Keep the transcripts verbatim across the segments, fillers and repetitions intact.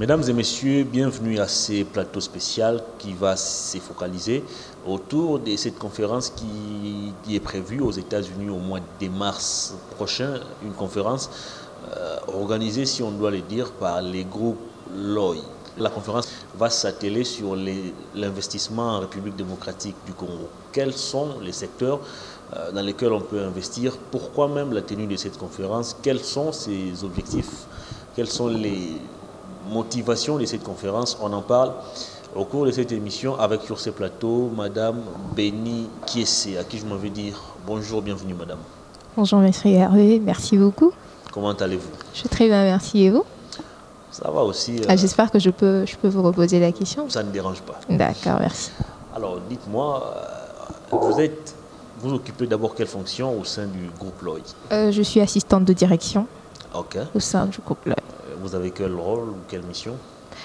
Mesdames et messieurs, bienvenue à ce plateau spécial qui va se focaliser autour de cette conférence qui, qui est prévue aux États-Unis au mois de mars prochain. Une conférence euh, organisée, si on doit le dire, par les groupes L O I. La conférence va s'atteler sur l'investissement en République démocratique du Congo. Quels sont les secteurs euh, dans lesquels on peut investir? Pourquoi même la tenue de cette conférence? Quels sont ses objectifs? Quelles sont les motivations de cette conférence? On en parle au cours de cette émission avec sur ce plateau Madame Béni Kiessé, à qui je m'en vais dire bonjour, bienvenue Madame. Bonjour Monsieur Hervé, merci beaucoup. Comment allez-vous? Je suis très bien, merci. Et vous? Ça va aussi. Euh, ah, J'espère que je peux, je peux vous reposer la question. Ça ne dérange pas. D'accord, merci. Alors dites-moi, euh, vous êtes, vous occupez d'abord quelle fonction au sein du groupe L O I? euh, Je suis assistante de direction okay. au sein du groupe L O I. Vous avez quel rôle ou quelle mission?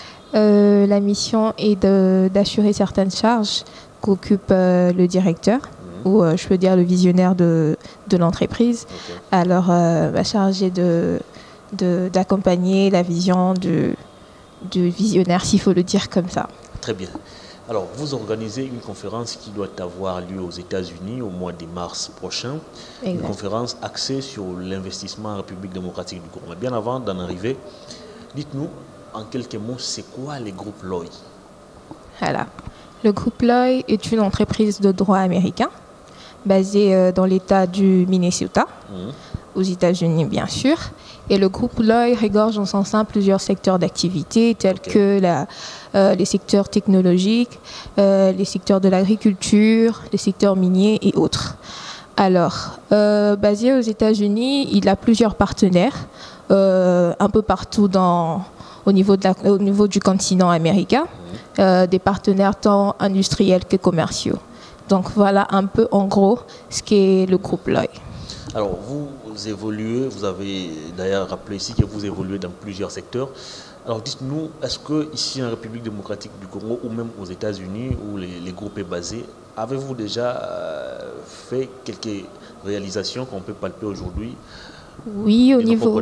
euh, La mission est d'assurer certaines charges qu'occupe euh, le directeur, mmh. ou euh, je peux dire le visionnaire de, de l'entreprise. Okay. Alors, euh, bah, chargé de, de, d'accompagner la vision du, du visionnaire, s'il faut le dire comme ça. Très bien. Alors, vous organisez une conférence qui doit avoir lieu aux États-Unis au mois de mars prochain. Exact. Une conférence axée sur l'investissement en République démocratique du Congo. Mais bien avant d'en arriver, dites-nous en quelques mots, c'est quoi les groupes L O I? Voilà. Le groupe L O I est une entreprise de droit américain basée euh, dans l'État du Minnesota, mmh. aux États-Unis bien sûr. Et le groupe L O I regorge en son sein plusieurs secteurs d'activité tels okay. que la, euh, les secteurs technologiques, euh, les secteurs de l'agriculture, les secteurs miniers et autres. Alors, euh, basé aux États-Unis, il a plusieurs partenaires euh, un peu partout dans, au, niveau de la, au niveau du continent américain, mmh. euh, des partenaires tant industriels que commerciaux. Donc voilà un peu en gros ce qu'est le groupe L O I. Alors vous, vous évoluez, vous avez d'ailleurs rappelé ici que vous évoluez dans plusieurs secteurs. Alors dites-nous, est-ce que ici en République démocratique du Congo ou même aux États-Unis où les, les groupes est basé, avez-vous déjà euh, fait quelques réalisations qu'on peut palper aujourd'hui? Oui, au niveau,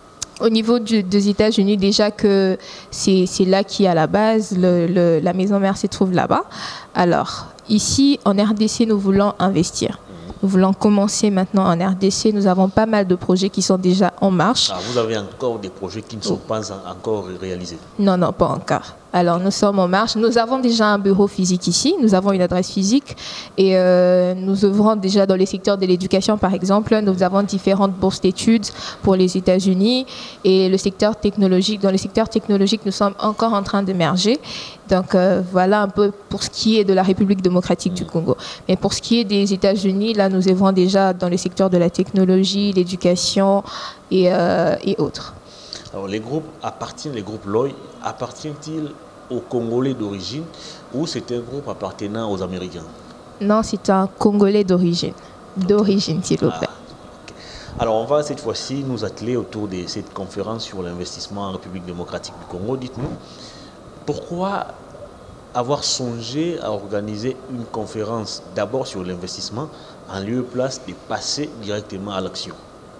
au niveau du, des États-Unis, déjà que c'est là qui à la base, le, le, la maison mère se trouve là-bas. Alors ici en R D C, nous voulons investir. Nous voulons commencer maintenant en R D C. Nous avons pas mal de projets qui sont déjà en marche. Ah, vous avez encore des projets qui ne sont oh. pas en, encore réalisés? Non, non, pas encore. Alors, nous sommes en marche. Nous avons déjà un bureau physique ici. Nous avons une adresse physique. Et euh, nous œuvrons déjà dans les secteurs de l'éducation, par exemple. Nous avons différentes bourses d'études pour les États-Unis. Et le secteur technologique, dans le secteur technologique, nous sommes encore en train d'émerger. Donc, euh, voilà un peu pour ce qui est de la République démocratique du Congo. Mais pour ce qui est des États-Unis, là, nous œuvrons déjà dans les secteurs de la technologie, l'éducation et, euh, et autres. Alors, les groupes appartiennent, les groupes L O I, appartiennent-ils aux Congolais d'origine ou c'est un groupe appartenant aux Américains? Non, c'est un Congolais d'origine. D'origine, s'il vous plaît. Ah, okay. Alors, on va cette fois-ci nous atteler autour de cette conférence sur l'investissement en République démocratique du Congo. Dites-nous, pourquoi avoir songé à organiser une conférence d'abord sur l'investissement en lieu et place de passer directement à l'action?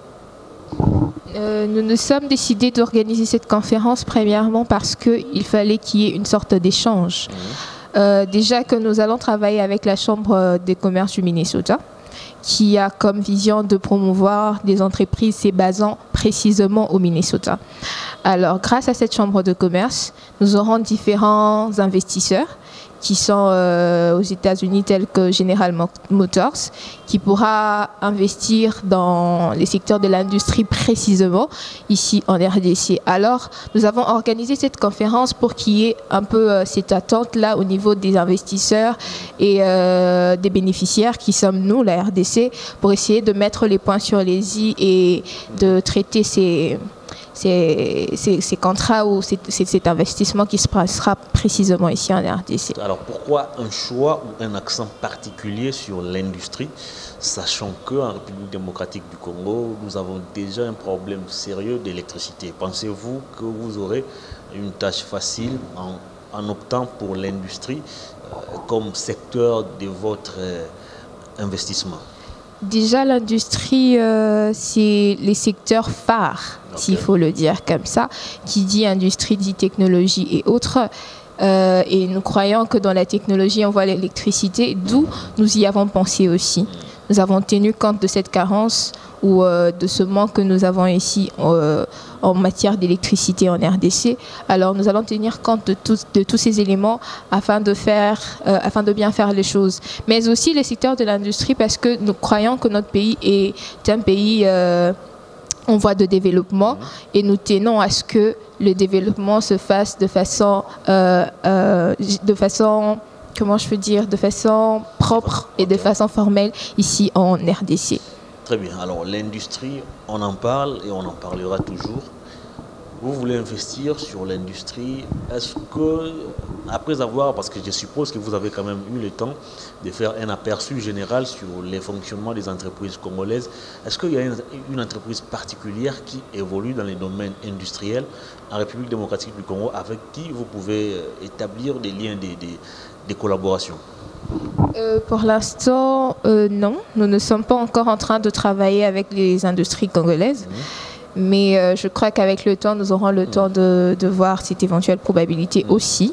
Euh, nous nous sommes décidés d'organiser cette conférence premièrement parce qu'il fallait qu'il y ait une sorte d'échange. Mmh. Euh, déjà que nous allons travailler avec la Chambre des commerces du Minnesota, qui a comme vision de promouvoir des entreprises se basant précisément au Minnesota. Alors, grâce à cette Chambre de commerce, nous aurons différents investisseurs qui sont euh, aux États-Unis tels que General Motors, qui pourra investir dans les secteurs de l'industrie précisément ici en R D C. Alors, nous avons organisé cette conférence pour qu'il y ait un peu euh, cette attente-là au niveau des investisseurs et euh, des bénéficiaires qui sommes nous, la R D C, pour essayer de mettre les points sur les i et de traiter ces... Ces, ces, ces contrats ou cet investissement qui se passera précisément ici en R D C. Alors pourquoi un choix ou un accent particulier sur l'industrie, sachant qu'en République démocratique du Congo, nous avons déjà un problème sérieux d'électricité? Pensez-vous que vous aurez une tâche facile en, en optant pour l'industrie euh, comme secteur de votre euh, investissement? Déjà, l'industrie, euh, c'est les secteurs phares, okay. s'il faut le dire comme ça. Qui dit industrie, dit technologie et autres. Euh, et nous croyons que dans la technologie, on voit l'électricité, d'où nous y avons pensé aussi. Nous avons tenu compte de cette carence ou euh, de ce manque que nous avons ici euh, en matière d'électricité en R D C. Alors nous allons tenir compte de, tout, de tous ces éléments afin de, faire, euh, afin de bien faire les choses. Mais aussi les secteurs de l'industrie, parce que nous croyons que notre pays est un pays euh, en voie de développement et nous tenons à ce que le développement se fasse de façon, euh, euh, de façon comment je peux dire, de façon propre et de façon formelle ici en R D C. Très bien. Alors l'industrie, on en parle et on en parlera toujours. Vous voulez investir sur l'industrie. Est-ce que, après avoir, parce que je suppose que vous avez quand même eu le temps de faire un aperçu général sur les fonctionnements des entreprises congolaises, est-ce qu'il y a une, une entreprise particulière qui évolue dans les domaines industriels en République démocratique du Congo avec qui vous pouvez établir des liens, des, des, des collaborations? Euh, pour l'instant, euh, non. Nous ne sommes pas encore en train de travailler avec les industries congolaises. Mmh. Mais euh, je crois qu'avec le temps, nous aurons le mmh. temps de, de voir cette éventuelle probabilité mmh. aussi.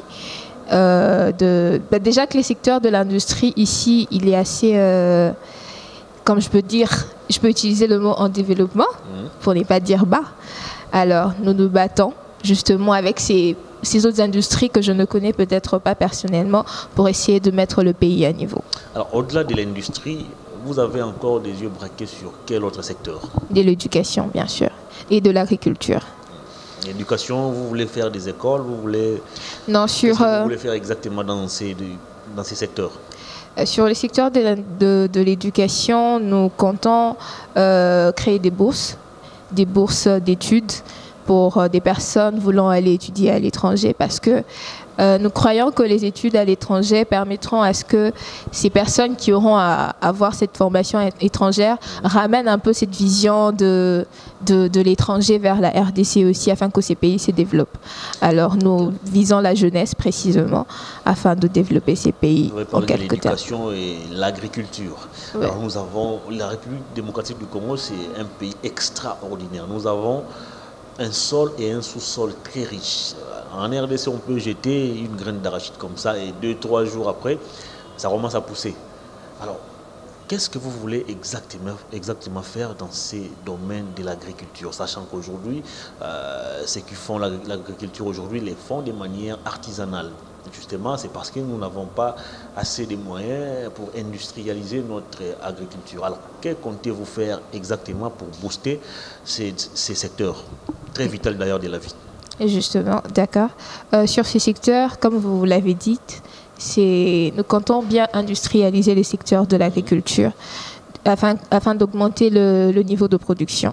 Euh, de, bah déjà que les secteurs de l'industrie ici, il est assez, euh, comme je peux dire, je peux utiliser le mot en développement, mmh. pour ne pas dire bas. Alors, nous nous battons justement avec ces, ces autres industries que je ne connais peut-être pas personnellement pour essayer de mettre le pays à niveau. Alors, au-delà de l'industrie, vous avez encore des yeux braqués sur quel autre secteur? De l'éducation, bien sûr, et de l'agriculture. L'éducation, vous voulez faire des écoles, vous voulez... Non, sur... Qu'est-ce que vous voulez faire exactement dans ces, dans ces secteurs? Sur les secteurs de, de, de l'éducation, nous comptons euh, créer des bourses, des bourses d'études pour euh, des personnes voulant aller étudier à l'étranger, parce que Euh, nous croyons que les études à l'étranger permettront à ce que ces personnes qui auront à avoir cette formation étrangère ramènent un peu cette vision de, de, de l'étranger vers la R D C aussi, afin que ces pays se développent. Alors nous visons la jeunesse précisément afin de développer ces pays en quelque temps. L'éducation et l'agriculture. Ouais. Alors nous avons, la République démocratique du Congo, c'est un pays extraordinaire. Nous avons un sol et un sous-sol très riches. En R D C, on peut jeter une graine d'arachide comme ça et deux, trois jours après, ça commence à pousser. Alors, qu'est-ce que vous voulez exactement, exactement faire dans ces domaines de l'agriculture, sachant qu'aujourd'hui, euh, ceux qui font l'agriculture aujourd'hui les font de manière artisanale. Justement, c'est parce que nous n'avons pas assez de moyens pour industrialiser notre agriculture. Alors, que comptez-vous faire exactement pour booster ces, ces secteurs, très vitaux d'ailleurs de la vie? Justement, d'accord. Euh, sur ces secteurs, comme vous l'avez dit, nous comptons bien industrialiser les secteurs de l'agriculture afin, afin d'augmenter le, le niveau de production.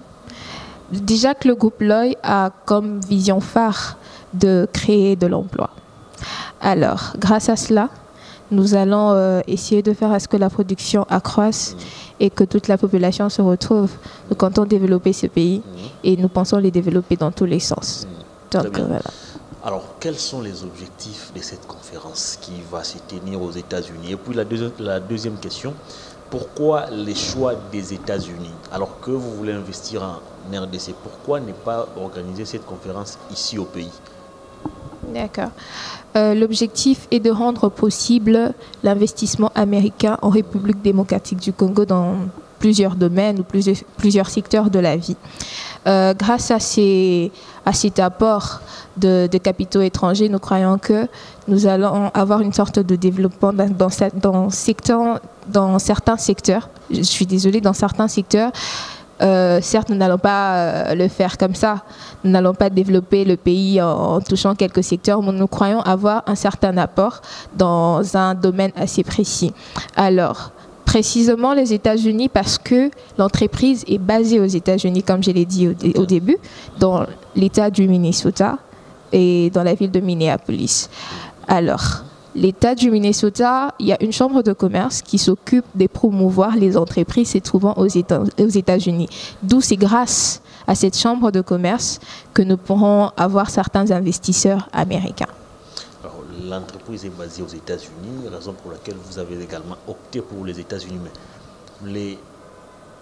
Déjà que le groupe L O I a comme vision phare de créer de l'emploi. Alors, grâce à cela, nous allons euh, essayer de faire à ce que la production accroisse et que toute la population se retrouve. Nous comptons développer ce pays et nous pensons les développer dans tous les sens. Donc, euh, voilà. Alors, quels sont les objectifs de cette conférence qui va se tenir aux États-Unis? Et puis la, deuxi la deuxième question, pourquoi les choix des États-Unis? Alors que vous voulez investir en R D C, pourquoi ne pas organiser cette conférence ici au pays? D'accord. Euh, L'objectif est de rendre possible l'investissement américain en République démocratique du Congo dans plusieurs domaines ou plusieurs, plusieurs secteurs de la vie. Euh, grâce à, ces, à cet apport de, de capitaux étrangers, nous croyons que nous allons avoir une sorte de développement dans, dans, dans, secteur, dans certains secteurs. Je suis désolée, dans certains secteurs. Euh, certes, nous n'allons pas euh, le faire comme ça. Nous n'allons pas développer le pays en, en touchant quelques secteurs, mais nous croyons avoir un certain apport dans un domaine assez précis. Alors, précisément les États-Unis, parce que l'entreprise est basée aux États-Unis, comme je l'ai dit au, au début, dans l'État du Minnesota et dans la ville de Minneapolis. Alors, l'État du Minnesota, il y a une chambre de commerce qui s'occupe de promouvoir les entreprises se trouvant aux États-Unis. D'où c'est grâce à cette chambre de commerce que nous pourrons avoir certains investisseurs américains. L'entreprise est basée aux États-Unis, raison pour laquelle vous avez également opté pour les États-Unis. Mais les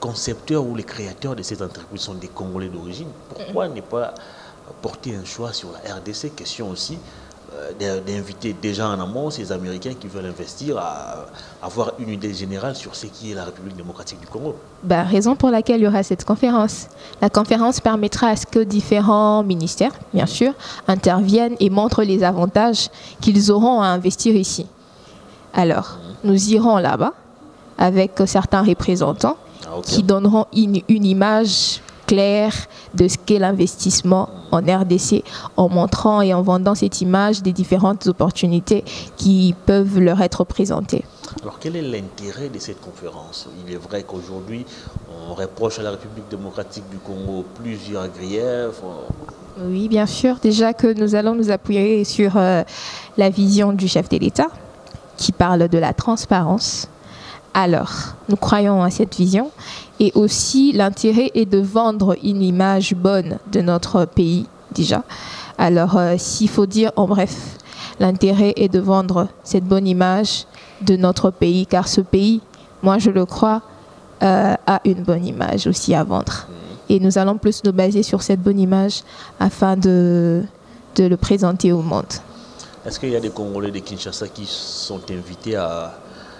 concepteurs ou les créateurs de cette entreprise sont des Congolais d'origine. Pourquoi ne pas porter un choix sur la R D C? Question aussi euh, d'inviter déjà en amont ces Américains qui veulent investir à, à avoir une idée générale sur ce qui est la République démocratique du Congo. Bah, raison pour laquelle il y aura cette conférence. La conférence permettra à ce que différents ministères, bien sûr, interviennent et montrent les avantages qu'ils auront à investir ici. Alors, nous irons là-bas avec certains représentants ah, okay. qui donneront une, une image claire de ce qu'est l'investissement en R D C, en montrant et en vendant cette image des différentes opportunités qui peuvent leur être présentées. Alors, quel est l'intérêt de cette conférence? Il est vrai qu'aujourd'hui, on reproche à la République démocratique du Congo plusieurs griefs. Oui, bien sûr. Déjà que nous allons nous appuyer sur euh, la vision du chef de l'État qui parle de la transparence. Alors, nous croyons à cette vision et aussi l'intérêt est de vendre une image bonne de notre pays déjà. Alors, euh, s'il faut dire en bref, l'intérêt est de vendre cette bonne image de notre pays car ce pays, moi je le crois, euh, a une bonne image aussi à vendre. Et nous allons plus nous baser sur cette bonne image afin de, de le présenter au monde. Est-ce qu'il y a des Congolais de Kinshasa qui sont invités à...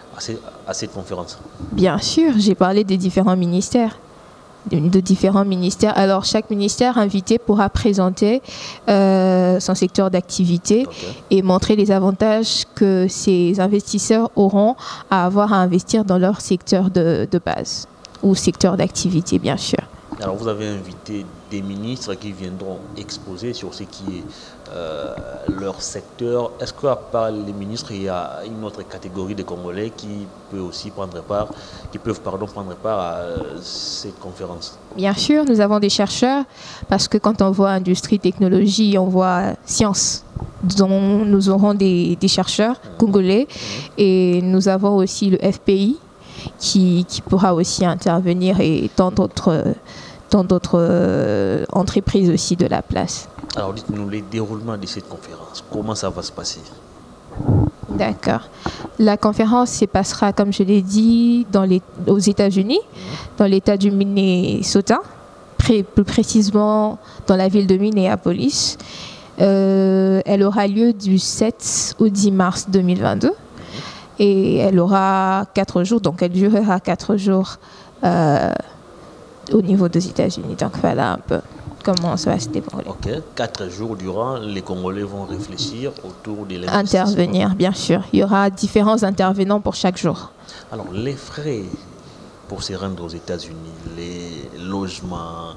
à cette conférence? Bien sûr, j'ai parlé des différents ministères. De, de différents ministères. Alors, chaque ministère invité pourra présenter euh, son secteur d'activité okay. et montrer les avantages que ces investisseurs auront à avoir à investir dans leur secteur de, de base ou secteur d'activité, bien sûr. Alors, vous avez invité des ministres qui viendront exposer sur ce qui est euh, leur secteur. Est-ce qu'à part les ministres, il y a une autre catégorie de Congolais qui peut aussi prendre part, qui peuvent pardon, prendre part à euh, cette conférence? Bien sûr, nous avons des chercheurs, parce que quand on voit industrie, technologie, on voit science. Donc, nous aurons des, des chercheurs mmh. congolais mmh. et nous avons aussi le F P I qui, qui pourra aussi intervenir et tant d'autres tant d'autres euh, entreprises aussi de la place. Alors dites-nous les déroulements de cette conférence, comment ça va se passer? D'accord. La conférence se passera, comme je l'ai dit, dans les, aux États-Unis, mmh. dans l'État du Minnesota, pré, plus précisément dans la ville de Minneapolis. Euh, elle aura lieu du sept au dix mars deux mille vingt-deux mmh. et elle aura quatre jours, donc elle durera quatre jours euh, au niveau des États-Unis. Donc voilà un peu comment ça va se dérouler. Ok, quatre jours durant, les Congolais vont réfléchir autour de l'investissement. Intervenir, bien sûr. Il y aura différents intervenants pour chaque jour. Alors, les frais pour se rendre aux États-Unis, les logements,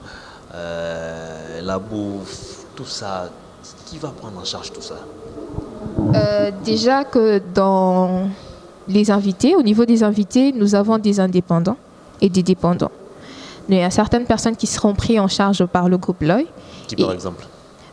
euh, la bouffe, tout ça, qui va prendre en charge tout ça? euh, Déjà que dans les invités, au niveau des invités, nous avons des indépendants et des dépendants. Il y a certaines personnes qui seront prises en charge par le groupe L O I. Qui par et, exemple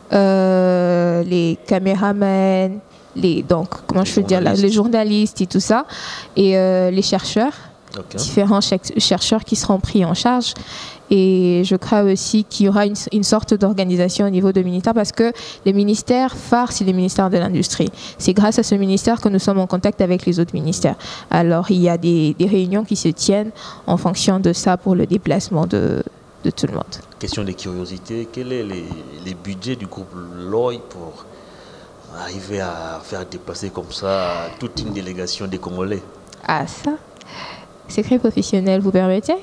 euh, les caméramans, les, donc, comment les je peux dire, là, les journalistes et tout ça, et euh, les chercheurs, okay. différents chercheurs qui seront pris en charge. Et je crois aussi qu'il y aura une, une sorte d'organisation au niveau de ministère parce que le ministère phare, c'est le ministère de l'Industrie. C'est grâce à ce ministère que nous sommes en contact avec les autres ministères. Alors, il y a des, des réunions qui se tiennent en fonction de ça pour le déplacement de, de tout le monde. Question de curiosité, quels sont les, les budgets du groupe L O I pour arriver à faire déplacer comme ça toute une délégation des Congolais? Ah, ça, secret professionnel, vous permettez?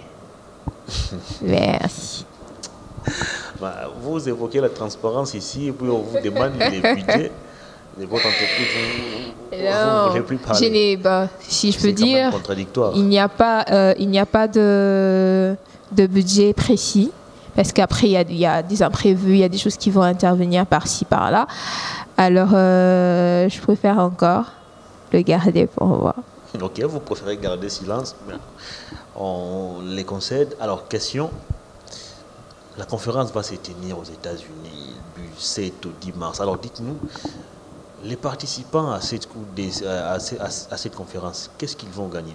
Merci. Bah, vous évoquez la transparence ici et puis on vous demande les budgets de votre entreprise. Vous, non, vous voulez plus parler. Je n'ai, bah, si je peux dire, contradictoire. il n'y a pas, euh, il n'y a pas de, de budget précis parce qu'après il y a, il y a des imprévus, il y a des choses qui vont intervenir par-ci par-là. Alors, euh, je préfère encore le garder pour voir. Ok, vous préférez garder silence, mais on les concède. Alors, question, la conférence va se tenir aux États-Unis du sept au dix mars. Alors, dites-nous, les participants à cette, à cette, à cette conférence, qu'est-ce qu'ils vont gagner?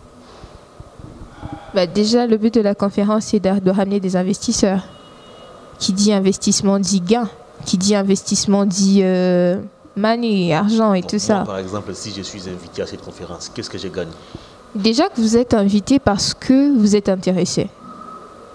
Bah déjà, le but de la conférence, c'est de, de ramener des investisseurs. Qui dit investissement dit gain. Qui dit investissement dit... Euh money, argent et bon, tout moi, ça. Par exemple, si je suis invité à cette conférence, qu'est-ce que je gagne? Déjà que vous êtes invité parce que vous êtes intéressé.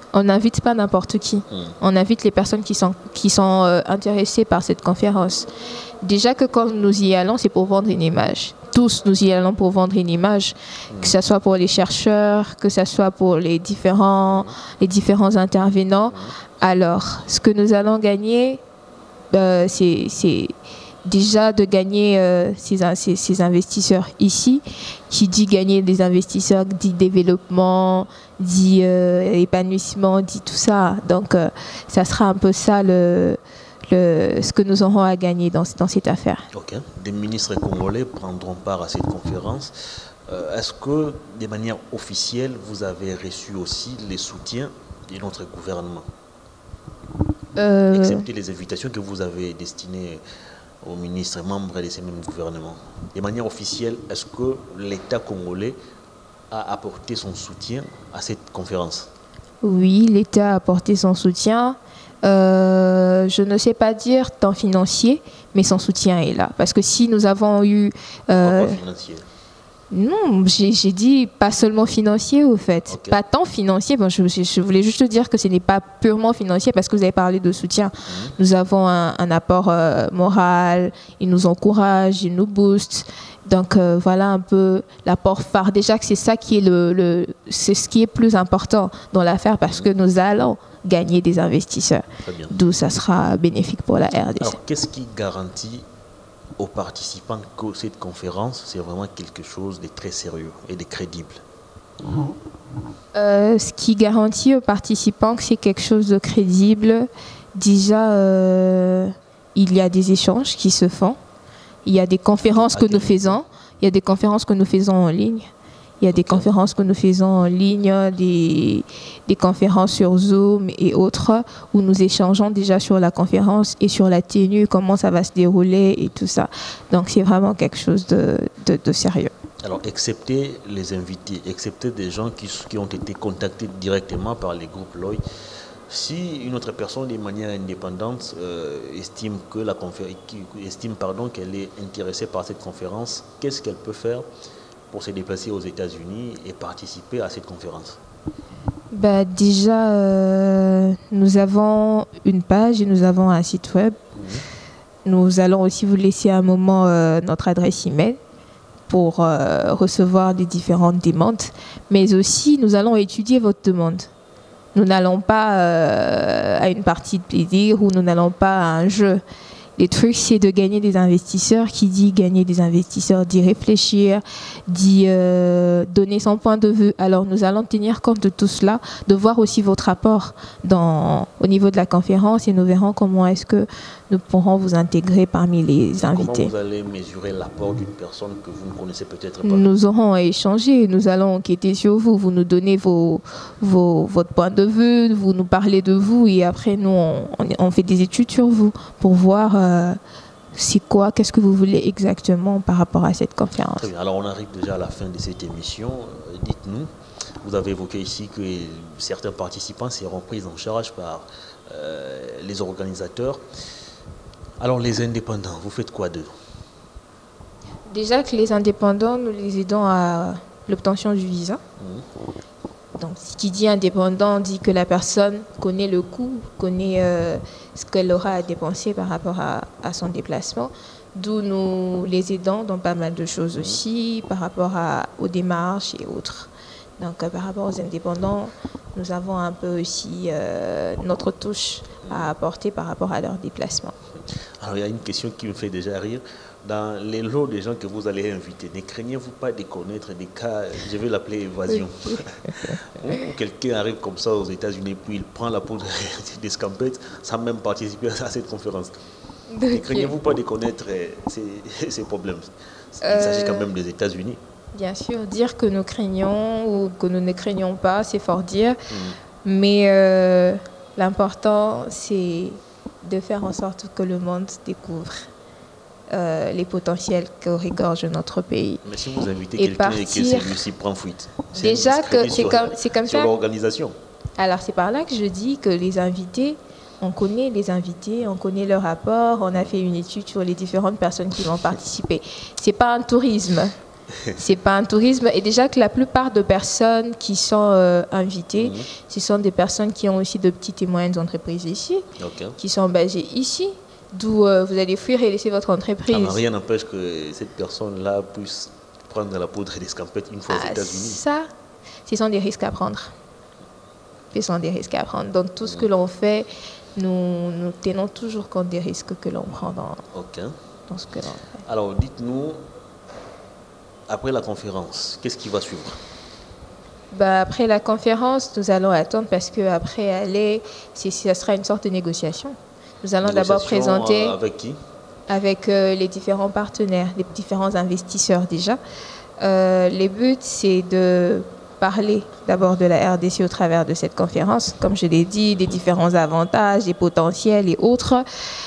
On n'invite pas n'importe qui. Mmh. On invite les personnes qui sont, qui sont euh, intéressées par cette conférence. Déjà que quand nous y allons, c'est pour vendre une image. Tous, nous y allons pour vendre une image, mmh. que ce soit pour les chercheurs, que ce soit pour les différents, les différents intervenants. Mmh. Alors, ce que nous allons gagner, euh, c'est, c'est déjà de gagner euh, ces, ces, ces investisseurs ici. Qui dit gagner des investisseurs, dit développement, dit euh, épanouissement, dit tout ça. Donc, euh, ça sera un peu ça le, le, ce que nous aurons à gagner dans, dans cette affaire. Ok. Des ministres congolais prendront part à cette conférence. Euh, est-ce que, de manière officielle, vous avez reçu aussi les soutiens de notre gouvernement, euh... excepté les invitations que vous avez destinées aux ministres membres de ces mêmes gouvernements? De manière officielle, est-ce que l'État congolais a apporté son soutien à cette conférence? Oui, l'État a apporté son soutien. Euh, je ne sais pas dire tant financier, mais son soutien est là. Parce que si nous avons eu... Euh, Pourquoi financier? Non, j'ai, j'ai dit pas seulement financier au fait, okay. Pas tant financier. Bon, je, je voulais juste dire que ce n'est pas purement financier parce que vous avez parlé de soutien. Mmh. Nous avons un, un apport euh, moral, ils nous encouragent, ils nous boostent. Donc euh, voilà un peu l'apport phare. Déjà que c'est ça qui est le, le c'est ce qui est plus important dans l'affaire parce mmh. que nous allons gagner des investisseurs. D'où ça sera bénéfique pour la R D C. Alors qu'est-ce qui garantit aux participants que cette conférence, c'est vraiment quelque chose de très sérieux et de crédible? euh, Ce qui garantit aux participants que c'est quelque chose de crédible, déjà, euh, il y a des échanges qui se font. Il y a des conférences que nous faisons. Il y a des conférences que nous faisons en ligne. Il y a des conférences que nous faisons en ligne, des, des conférences sur Zoom et autres, où nous échangeons déjà sur la conférence et sur la tenue, comment ça va se dérouler et tout ça. Donc c'est vraiment quelque chose de, de, de sérieux. Alors, excepté les invités, excepté des gens qui, qui ont été contactés directement par les groupes L O I, si une autre personne, de manière indépendante, euh, estime que la confé- estime pardon, qu'elle est intéressée par cette conférence, qu'est-ce qu'elle peut faire pour se déplacer aux États-Unis et participer à cette conférence? Bah, déjà, euh, nous avons une page et nous avons un site web. Mmh. Nous allons aussi vous laisser à un moment euh, notre adresse email pour euh, recevoir les différentes demandes. Mais aussi, nous allons étudier votre demande. Nous n'allons pas euh, à une partie de plaisir ou nous n'allons pas à un jeu. Le truc, c'est de gagner des investisseurs. Qui dit gagner des investisseurs, dit réfléchir, dit euh, donner son point de vue. Alors, nous allons tenir compte de tout cela, de voir aussi votre apport dans, au niveau de la conférence et nous verrons comment est-ce que nous pourrons vous intégrer parmi les invités. Comment vous allez mesurer l'apport d'une personne que vous ne connaissez peut-être pas? Nous aurons à échanger, nous allons enquêter sur vous, vous nous donnez vos, vos, votre point de vue, vous nous parlez de vous et après nous, on, on fait des études sur vous pour voir euh, c'est quoi, qu'est-ce que vous voulez exactement par rapport à cette conférence. Très bien, alors on arrive déjà à la fin de cette émission. Euh, dites-nous, vous avez évoqué ici que certains participants seront pris en charge par euh, les organisateurs. Alors les indépendants, vous faites quoi d'eux? Déjà que les indépendants, nous les aidons à l'obtention du visa. Mmh. Donc, ce qui dit indépendant dit que la personne connaît le coût, connaît euh, ce qu'elle aura à dépenser par rapport à, à son déplacement. D'où nous les aidons dans pas mal de choses aussi, par rapport à, aux démarches et autres. Donc, euh, par rapport aux indépendants, nous avons un peu aussi euh, notre touche à apporter par rapport à leur déplacement. Alors, il y a une question qui me fait déjà rire. Dans les lots des gens que vous allez inviter, ne craignez-vous pas de connaître des cas, je vais l'appeler évasion, où quelqu'un arrive comme ça aux États-Unis, puis il prend la peau des scampettes sans même participer à cette conférence? Okay. Ne craignez-vous pas de connaître ces, ces problèmes? Il euh... s'agit quand même des États-Unis. Bien sûr, dire que nous craignons ou que nous ne craignons pas, c'est fort dire. Mmh. Mais euh, l'important, c'est de faire en sorte que le monde découvre euh, les potentiels que regorge notre pays. Mais si vous invitez quelqu'un et que celui-ci prend fuite, c'est déjà que c'est comme, c'est comme sur ça. L'organisation. Alors c'est par là que je dis que les invités, on connaît les invités, on connaît leur rapport, on a fait une étude sur les différentes personnes qui vont participer. C'est pas un tourisme. C'est pas un tourisme. Et déjà que la plupart de personnes qui sont euh, invitées, mmh. ce sont des personnes qui ont aussi de petites et moyennes entreprises ici, okay. qui sont basées ici, d'où euh, vous allez fuir et laisser votre entreprise. Ah, rien n'empêche que cette personne-là puisse prendre la poudre d'escampette une fois ah, aux États-Unis. Ça, ce sont des risques à prendre. Ce sont des risques à prendre. Dans tout ce mmh. que l'on fait, nous, nous tenons toujours compte des risques que l'on prend dans, okay. dans ce que l'on fait. Alors, dites-nous, après la conférence, qu'est-ce qui va suivre? Bah, après la conférence, nous allons attendre parce qu'après aller, ça sera une sorte de négociation. Nous allons d'abord présenter... Avec qui? Avec euh, les différents partenaires, les différents investisseurs déjà. Euh, le but, c'est de parler d'abord de la R D C au travers de cette conférence, comme je l'ai dit, des différents avantages, des potentiels et autres.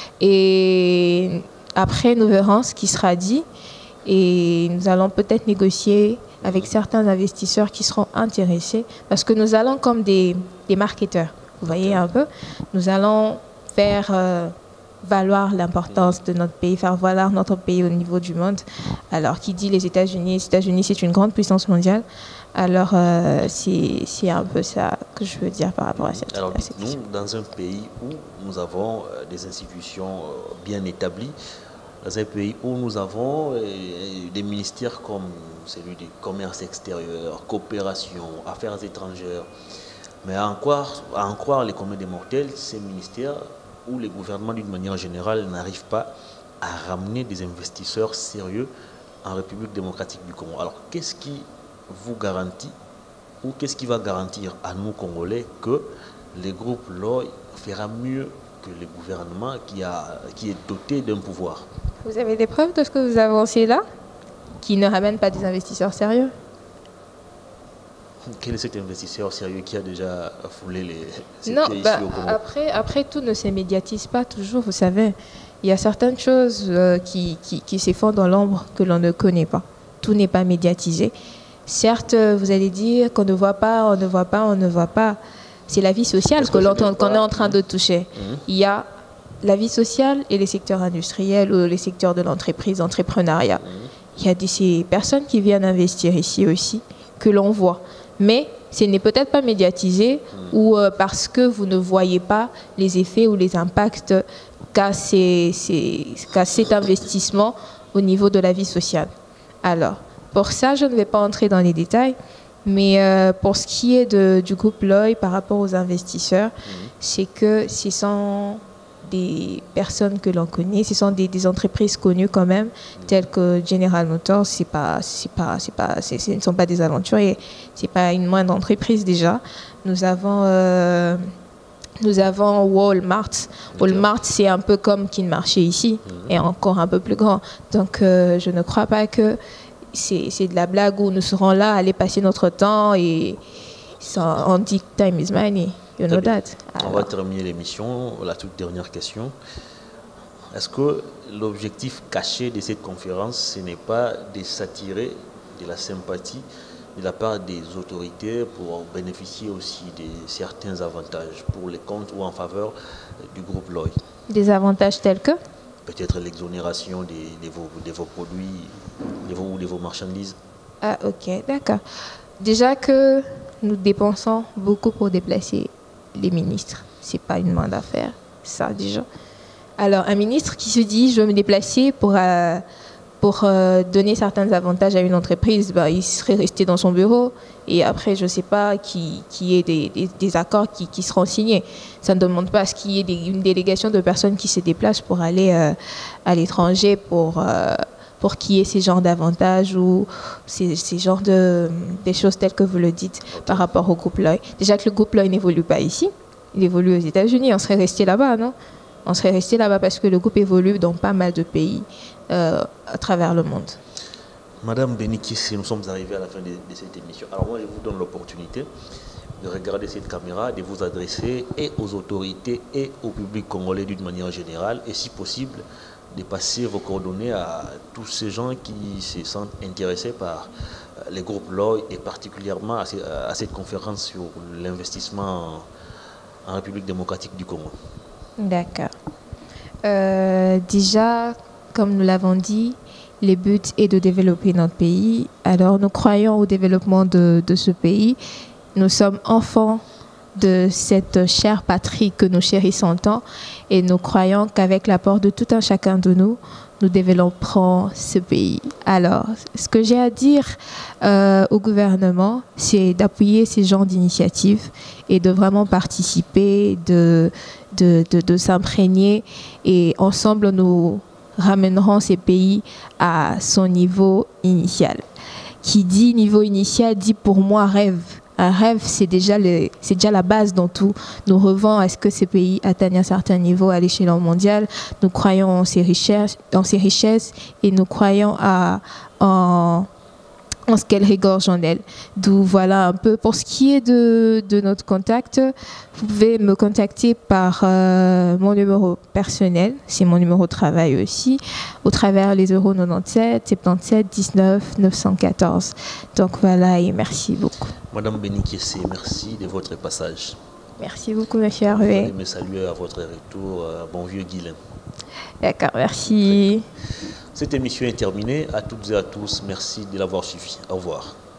Et après, nous verrons ce qui sera dit. Et nous allons peut-être négocier avec certains investisseurs qui seront intéressés parce que nous allons comme des, des marketeurs, vous voyez un peu, nous allons faire euh, valoir l'importance de notre pays, faire valoir notre pays au niveau du monde. Alors, qui dit les États-Unis, les États-Unis c'est une grande puissance mondiale, alors euh, c'est un peu ça que je veux dire par rapport à cette, alors, à cette nous, question. Dans un pays où nous avons euh, des institutions euh, bien établies, dans un pays où nous avons euh, des ministères comme celui du commerce extérieur, coopération, affaires étrangères. Mais à en croire, à en croire les communs des mortels, ces ministères où les gouvernements d'une manière générale n'arrivent pas à ramener des investisseurs sérieux en République démocratique du Congo. Alors qu'est-ce qui vous garantit ou qu'est-ce qui va garantir à nous Congolais que les groupes L O I fera mieux que le gouvernement qui, a, qui est doté d'un pouvoir? Vous avez des preuves de ce que vous avancez là, qui ne ramènent pas des investisseurs sérieux? Quel est cet investisseur sérieux qui a déjà foulé les... Non, bah, après, après tout ne se médiatise pas toujours, vous savez. Il y a certaines choses euh, qui, qui, qui se font dans l'ombre que l'on ne connaît pas. Tout n'est pas médiatisé. Certes, vous allez dire qu'on ne voit pas, on ne voit pas, on ne voit pas. C'est la vie sociale que l'on qu'on est en train de toucher. Mmh. Il y a la vie sociale et les secteurs industriels ou les secteurs de l'entreprise, l'entrepreneuriat. Mmh. Il y a des, ces personnes qui viennent investir ici aussi, que l'on voit. Mais ce n'est peut-être pas médiatisé mmh. ou euh, parce que vous ne voyez pas les effets ou les impacts qu'a ces, ces, qu'a cet investissement au niveau de la vie sociale. Alors, pour ça, je ne vais pas entrer dans les détails, mais euh, pour ce qui est de, du groupe L O I par rapport aux investisseurs, mmh. c'est que ce sont des personnes que l'on connaît, ce sont des, des entreprises connues quand même, mmh. telles que General Motors, c'est pas, c'est pas, c'est pas, c'est, ce ne sont pas des aventuriers, c'est pas une moindre entreprise déjà. Nous avons, euh, nous avons Walmart. Walmart, c'est un peu comme Kin Marché ici, mmh. et encore un peu plus grand. Donc, euh, je ne crois pas que c'est de la blague où nous serons là, aller passer notre temps et ça, on dit time is money. You know that. On va terminer l'émission. La toute dernière question. Est-ce que l'objectif caché de cette conférence, ce n'est pas de s'attirer de la sympathie de la part des autorités pour bénéficier aussi de certains avantages pour les comptes ou en faveur du groupe L O I? Des avantages tels que? Peut-être l'exonération de, de, vos, de vos produits de vos, de vos marchandises. Ah, ok, d'accord. Déjà que nous dépensons beaucoup pour déplacer les ministres. Ce n'est pas une main d'affaires, ça déjà. Alors, un ministre qui se dit « je veux me déplacer pour, euh, pour euh, donner certains avantages à une entreprise bah, », il serait resté dans son bureau et après, je ne sais pas, qu'il qui y ait des, des, des accords qui, qui seront signés. Ça ne demande pas à ce qu'il y ait des, une délégation de personnes qui se déplacent pour aller euh, à l'étranger pour... Euh, pour qu'il y ait ces genres d'avantages ou ces, ces genres de des choses telles que vous le dites okay. par rapport au groupe L O I. Déjà que le groupe L O I n'évolue pas ici, il évolue aux États-Unis. On serait resté là-bas, non? On serait resté là-bas parce que le groupe évolue dans pas mal de pays euh, à travers le monde. Madame Benikissé, nous sommes arrivés à la fin de, de cette émission. Alors moi, je vous donne l'opportunité de regarder cette caméra, de vous adresser et aux autorités et au public congolais d'une manière générale et si possible, de passer vos coordonnées à tous ces gens qui se sentent intéressés par les groupes L O I et particulièrement à, ces, à cette conférence sur l'investissement en République démocratique du Congo. D'accord. Euh, déjà, comme nous l'avons dit, les buts est de développer notre pays. Alors nous croyons au développement de, de ce pays. Nous sommes enfants de cette chère patrie que nous chérissons tant et nous croyons qu'avec l'apport de tout un chacun de nous, nous développerons ce pays. Alors, ce que j'ai à dire euh, au gouvernement, c'est d'appuyer ces genres d'initiatives et de vraiment participer, de, de, de, de s'imprégner et ensemble nous ramènerons ces pays à son niveau initial. Qui dit niveau initial dit pour moi rêve. Un rêve, c'est déjà, le, c'est déjà la base dans tout. Nous rêvons à ce que ces pays atteignent un certain niveau à l'échelon mondial. Nous croyons en ces richesses, en ces richesses et nous croyons à, en, en ce qu'elles regorgent en elles. D'où voilà un peu. Pour ce qui est de, de notre contact, vous pouvez me contacter par euh, mon numéro personnel, c'est mon numéro de travail aussi, au travers les zéro quatre-vingt-dix-sept soixante-dix-sept dix-neuf neuf cent quatorze. Donc voilà et merci beaucoup. Madame Béni Kessé, merci de votre passage. Merci beaucoup, monsieur Hervé. Je me salue à votre retour, à bon vieux Guilain. D'accord, merci. Cette émission est terminée. À toutes et à tous, merci de l'avoir suivi. Au revoir.